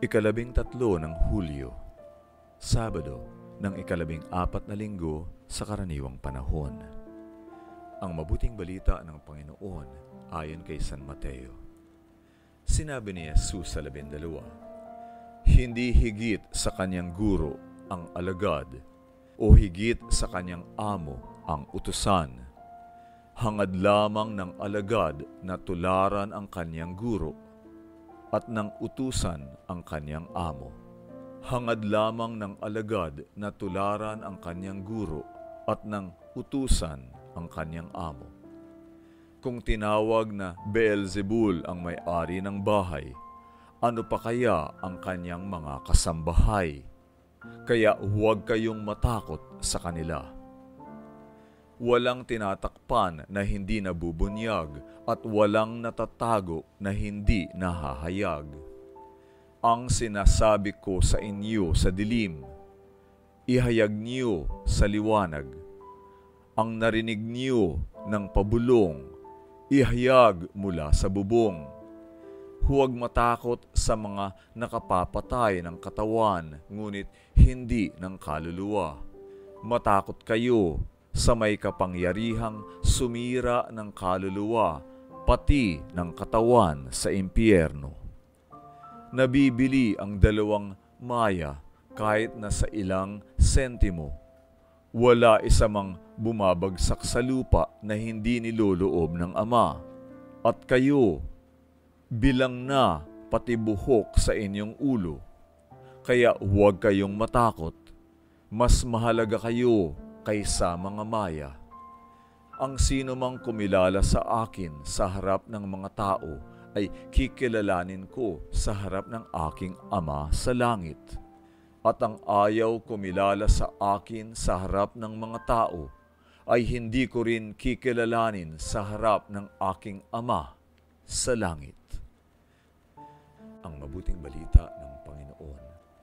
Ikalabing-tatlo ng Hulyo, Sabado ng ikalabing-apat na linggo sa karaniwang panahon. Ang mabuting balita ng Panginoon ayon kay San Mateo. Sinabi ni Jesus sa 12, hindi higit sa kanyang guro ang alagad, o higit sa kanyang amo ang utusan. Hangad lamang ng alagad na tularan ang kanyang guro, at ng utusan ang kanyang amo. Hangad lamang ng alagad na tularan ang kanyang guro, at ng utusan ang kanyang amo. Kung tinawag na Beelzebul ang may-ari ng bahay, ano pa kaya ang kanyang mga kasambahay? Kaya huwag kayong matakot sa kanila. Walang tinatakpan na hindi nabubunyag, at walang natatago na hindi nahahayag. Ang sinasabi ko sa inyo sa dilim, ihayag niyo sa liwanag. Ang narinig niyo ng pabulong, ihayag mula sa bubong. Huwag matakot sa mga nakapapatay ng katawan, ngunit hindi ng kaluluwa. Matakot kayo sa may kapangyarihang sumira ng kaluluwa, pati ng katawan sa impyerno. Nabibili ang 2 maya kahit na sa ilang sentimo. Wala isa mang bumabagsak sa lupa na hindi niloloob ng Ama. At kayo, bilang na pati buhok sa inyong ulo. Kaya huwag kayong matakot. Mas mahalaga kayo kaysa mga maya. Ang sino mang kumilala sa akin sa harap ng mga tao ay kikilalanin ko sa harap ng aking Ama sa langit. At ang ayaw kumilala sa akin sa harap ng mga tao ay hindi ko rin kikilalanin sa harap ng aking Ama sa langit. Ang mabuting balita ng Panginoon.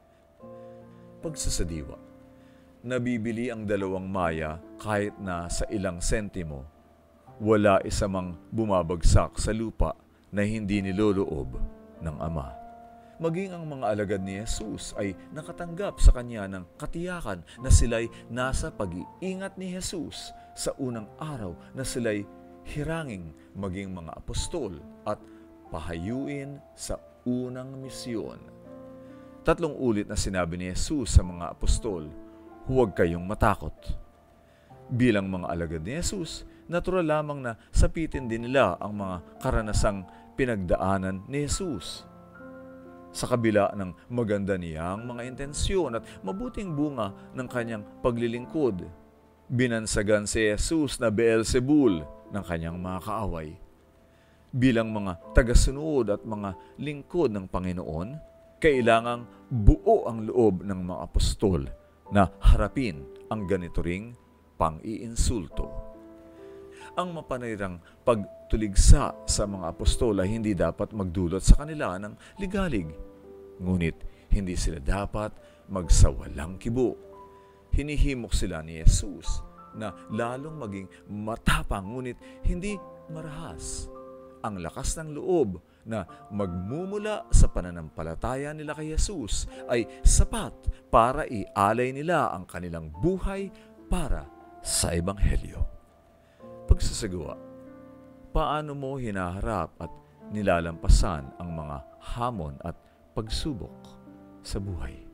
Pagsasadiwa. Nabibili ang 2 maya kahit na sa ilang sentimo. Wala isa mang bumabagsak sa lupa na hindi niloloob ng Ama. Maging ang mga alagad ni Jesus ay nakatanggap sa kanya ng katiyakan na sila'y nasa pag-iingat ni Jesus sa unang araw na sila'y hiranging maging mga apostol at pahayuin sa unang misyon. 3 ulit na sinabi ni Jesus sa mga apostol, huwag kayong matakot. Bilang mga alagad ni Jesus, natural lamang na sapitin din nila ang mga karanasang pinagdaanan ni Jesus. Sa kabila ng maganda niyang mga intensyon at mabuting bunga ng kanyang paglilingkod, binansagan si Jesus na Beelzebul ng kanyang mga kaaway. Bilang mga tagasunod at mga lingkod ng Panginoon, kailangang buo ang loob ng mga apostol na harapin ang ganito ring pang-iinsulto. Ang mapanirang pagtuligsa sa mga apostol ay hindi dapat magdulot sa kanila ng ligalig. Ngunit hindi sila dapat magsawalang kibo. Hinihimok sila ni Jesus na lalong maging matapang ngunit hindi marahas. Ang lakas ng loob na magmumula sa pananampalataya nila kay Jesus ay sapat para ialay nila ang kanilang buhay para sa Ebanghelyo. Pagsasagawa, paano mo hinaharap at nilalampasan ang mga hamon at pagsubok sa buhay?